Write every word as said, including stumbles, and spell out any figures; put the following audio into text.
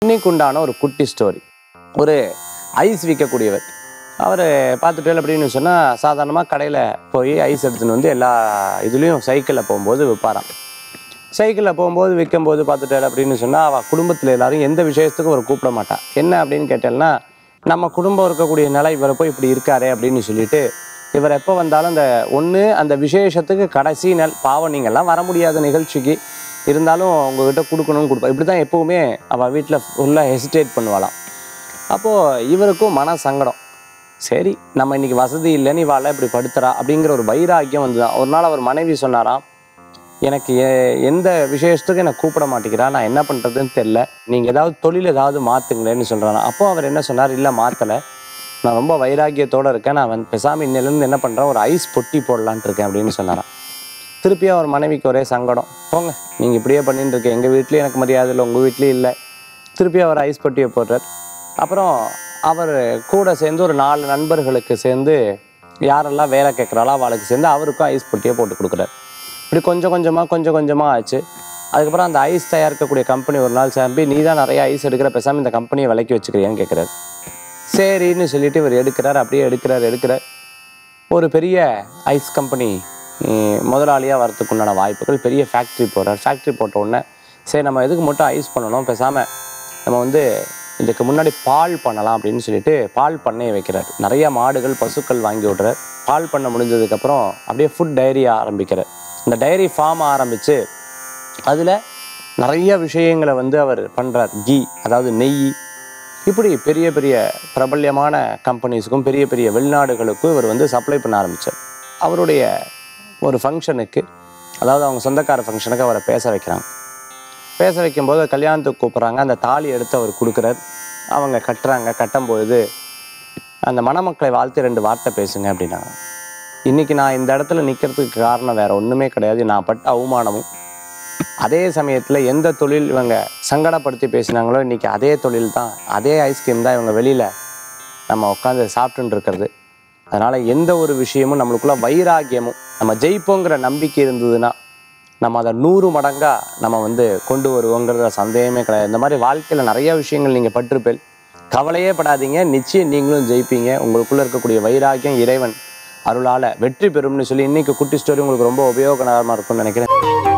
இன்னைக்கு உண்டான ஒரு குட்டி ஸ்டோரி. ஒரு ஐஸ் விற்கக்கூடியவர் அவர் பார்த்துட்டு அப்படின்னு சொன்னால் சாதாரணமாக கடையில் போய் ஐஸ் எடுத்துன்னு வந்து எல்லா இதுலேயும் சைக்கிளில் போகும்போது விற்பாராம். சைக்கிளில் போகும்போது விற்கும்போது பார்த்துட்டாள் அப்படின்னு சொன்னால் அவள் குடும்பத்தில் எல்லாரும் எந்த விஷயத்துக்கும் ஒரு கூப்பிட மாட்டான். என்ன அப்படின்னு கேட்டால்னா, நம்ம குடும்பம் இருக்கக்கூடிய நிலை இவரை போய் இப்படி இருக்காரே அப்படின்னு சொல்லிட்டு இவர் எப்போ வந்தாலும் அந்த ஒன்று அந்த விசேஷத்துக்கு கடைசி நாள் பாவம் நீங்கள்லாம் வர முடியாத நிகழ்ச்சிக்கு இருந்தாலும் உங்ககிட்ட கொடுக்கணும்னு கொடுப்பா. இப்படி தான் எப்போவுமே அவள் வீட்டில் ஃபுல்லாக ஹெசிடேட் பண்ணுவாளாம். அப்போது இவருக்கும் மன சங்கடம். சரி நம்ம இன்றைக்கி வசதி இல்லைன்னு இவாள இப்படி படுத்துறா அப்படிங்கிற ஒரு வைராக்கியம் வந்து தான். ஒரு நாள் அவர் மனைவி சொன்னாராம், எனக்கு எந்த விசேஷத்துக்கும் என்னை கூப்பிட மாட்டேங்கிறா, நான் என்ன பண்ணுறதுன்னு தெரில, நீங்கள் ஏதாவது தொழில் ஏதாவது மாற்றுங்களேன்னு சொல்கிறானா. அப்போது அவர் என்ன சொன்னார், இல்லை மாற்றலை, நான் ரொம்ப வைராக்கியத்தோடு இருக்கேன், நான் வந்து பெசாமி இன்னிலேருந்து என்ன பண்ணுறேன் ஒரு ஐஸ் பொட்டி போடலான்ட்டு இருக்கேன் அப்படின்னு சொன்னாராம். திருப்பியும் அவர் மனைவிக்கு ஒரே சங்கடம், போங்க நீங்கள் இப்படியே பண்ணிட்டு இருக்கேன், எங்கள் வீட்லேயும் எனக்கு மரியாதை இல்லை, உங்கள் வீட்லேயும் இல்லை. திருப்பி அவர் ஐஸ் பொட்டியை போடுறார். அப்புறம் அவர் கூட சேர்ந்து ஒரு நாலு நண்பர்களுக்கு சேர்ந்து யாரெல்லாம் வேலை கேட்குறாளோ அவளுக்கு சேர்ந்து அவருக்கும் ஐஸ் பொட்டியை போட்டு கொடுக்குறாரு. இப்படி கொஞ்சம் கொஞ்சமாக கொஞ்சம் கொஞ்சமாக ஆச்சு. அதுக்கப்புறம் அந்த ஐஸ் தயாரிக்கக்கூடிய கம்பெனி ஒரு நாள் சாம்பி, நீ தான் நிறைய ஐஸ் எடுக்கிற, பேசாமல் இந்த கம்பெனியை விலைக்கு வச்சுக்கிறியான்னு கேட்குறாரு. சரின்னு சொல்லிட்டு இவர் எடுக்கிறார். அப்படியே எடுக்கிறார் எடுக்கிறார் ஒரு பெரிய ஐஸ் கம்பெனி முதலாளியாக வரத்துக்கு உண்டான வாய்ப்புகள், பெரிய ஃபேக்ட்ரி போகிறார். ஃபேக்ட்ரி போட்ட உடனே சரி நம்ம எதுக்கு மட்டும் ஐஸ் பண்ணணும், பேசாமல் நம்ம வந்து இதுக்கு முன்னாடி பால் பண்ணலாம் அப்படின்னு சொல்லிட்டு பால் பண்ணையை வைக்கிறார். நிறைய மாடுகள் பசுக்கள் வாங்கி விடுறார். பால் பண்ண முடிஞ்சதுக்கப்புறம் அப்படியே ஃபுட் டைரி ஆரம்பிக்கிறார். இந்த டைரி ஃபார்ம் ஆரம்பித்து அதில் நிறைய விஷயங்களை வந்து அவர் பண்ணுறார். கீ அதாவது நெய், இப்படி பெரிய பெரிய பிரபல்யமான கம்பெனிஸுக்கும் பெரிய பெரிய வெளிநாடுகளுக்கும் இவர் வந்து சப்ளை பண்ண ஆரம்பித்தார். அவருடைய ஒரு ஃபங்க்ஷனுக்கு, அதாவது அவங்க சொந்தக்கார ஃபங்க்ஷனுக்கு அவரை பேச வைக்கிறாங்க. பேச வைக்கும்போது கல்யாணத்துக்கு கூப்பிட்றாங்க. அந்த தாலி எடுத்து அவர் கொடுக்குறார். அவங்க கட்டுறாங்க. கட்டும்பொழுது அந்த மணமக்களை வாழ்த்து ரெண்டு வார்த்தை பேசுங்க அப்படின்னாங்க. இன்றைக்கி நான் இந்த இடத்துல நிற்கிறதுக்கு காரணம் வேறு ஒன்றுமே கிடையாது, நான் பட்ட அவமானமும் அதே சமயத்தில் எந்த தொழில் இவங்க சங்கடப்படுத்தி பேசினாங்களோ இன்றைக்கி அதே தொழில் தான், அதே ஐஸ்கிரீம் தான் இவங்க வெளியில் நம்ம உட்காந்து சாப்பிட்டுன்னு இருக்கிறது. அதனால் எந்த ஒரு விஷயமும் நம்மளுக்குள்ள வைராக்கியமும் நம்ம ஜெயிப்போங்கிற நம்பிக்கை இருந்ததுன்னா நம்ம அதை நூறு மடங்காக நம்ம வந்து கொண்டு வருவோங்கிறத சந்தேகமே கிடையாது. இந்த மாதிரி வாழ்க்கையில் நிறைய விஷயங்கள் நீங்கள் பட்டிருப்பேன், கவலையே படாதீங்க, நிச்சயம் நீங்களும் ஜெயிப்பீங்க. உங்களுக்குள்ளே இருக்கக்கூடிய வைராக்கியம் இறைவன் அருளால் வெற்றி பெறும்னு சொல்லி இன்றைக்கி குட்டி ஸ்டோரி உங்களுக்கு ரொம்ப உபயோககரமாக இருக்கும்னு நினைக்கிறேன்.